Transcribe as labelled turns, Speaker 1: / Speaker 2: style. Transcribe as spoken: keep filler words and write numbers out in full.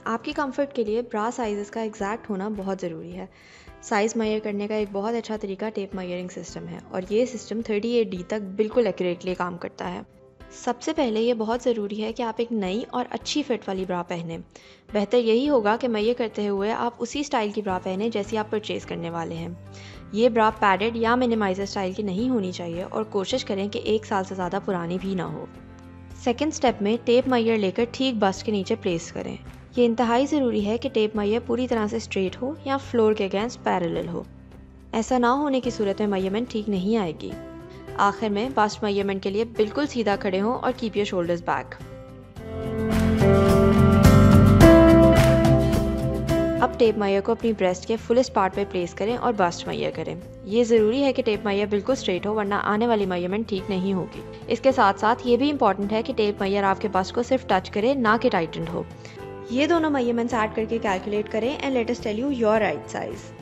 Speaker 1: आपकी कंफर्ट के लिए ब्रा साइज़ का एग्जैक्ट होना बहुत ज़रूरी है। साइज़ मेजर करने का एक बहुत अच्छा तरीका टेप मेजरिंग सिस्टम है और ये सिस्टम थर्टी एट डी तक बिल्कुल एक्यूरेटली काम करता है। सबसे पहले ये बहुत ज़रूरी है कि आप एक नई और अच्छी फिट वाली ब्रा पहने। बेहतर यही होगा कि मेजर करते हुए आप उसी स्टाइल की ब्रा पहने जैसी आप परचेज़ करने वाले हैं। ये ब्रा पैडेड या मिनिमाइजर स्टाइल की नहीं होनी चाहिए और कोशिश करें कि एक साल से ज़्यादा पुरानी भी ना हो। सेकेंड स्टेप में टेप मेजर लेकर ठीक बस्ट के नीचे प्लेस करें। ये इंतहाई ज़रूरी है कि टेप मेजर पूरी तरह से स्ट्रेट हो या फ्लोर के अगेंस्ट पैरेलल हो। ऐसा ना होने की सूरत में मेजरमेंट ठीक नहीं आएगी। आखिर में बस्ट मेजरमेंट के लिए बिल्कुल सीधा खड़े हों और कीप योर शोल्डर्स बैक। अब टेप मेजर को अपनी ब्रेस्ट के फुलेस्ट पार्ट पे प्लेस करें और बस्ट मेजर करें। ये ज़रूरी है कि टेप मेजर बिल्कुल स्ट्रेट हो, वरना आने वाली मेजरमेंट ठीक नहीं होगी। इसके साथ साथ ये भी इंपॉर्टेंट है कि टेप मेजर आपके बस्ट को सिर्फ टच करे, ना कि टाइटेंड हो। ये दोनों मेजरमेंट्स ऐड करके कैलकुलेट करें and let us tell you your right size.